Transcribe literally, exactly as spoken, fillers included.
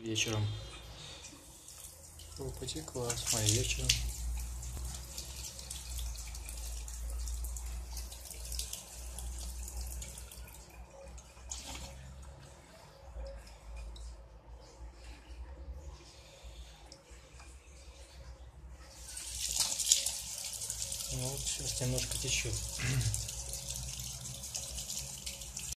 вечером. Потекла, а вечером. Ну, вот сейчас немножко течет.